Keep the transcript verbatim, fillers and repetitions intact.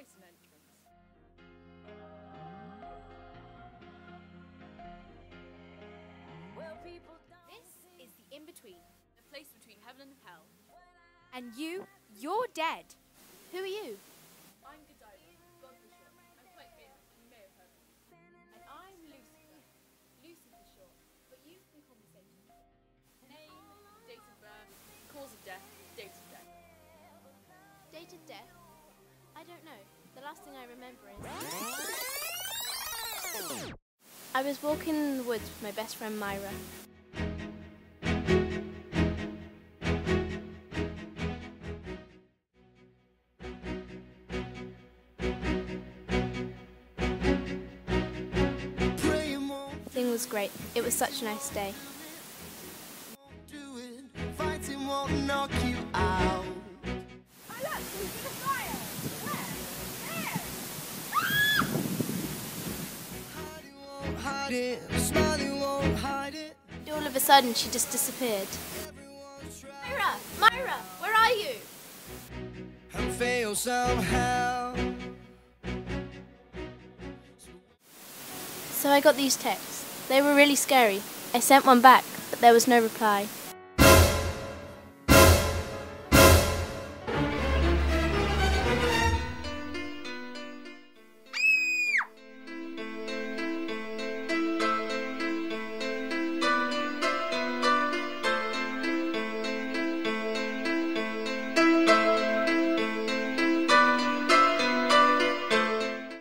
quite an entrance. This is the in-between. A place between heaven and hell. And you, you're dead. Who are you? I'm Godiva, God for short. I'm quite famous, you may have heard of me. And I'm Lucifer. Lucy for short, but you can call me Satan. Name, date of birth, cause of death, date of death. Date of death? I don't know. The last thing I remember is... I was walking in the woods with my best friend Myra. Thing was great. It was such a nice day. Fighting won't knock you out. Hide it, smiling won't hide it. All of a sudden, she just disappeared. Myra! Myra! Where are you? And fail somehow. So I got these texts. They were really scary. I sent one back, but there was no reply.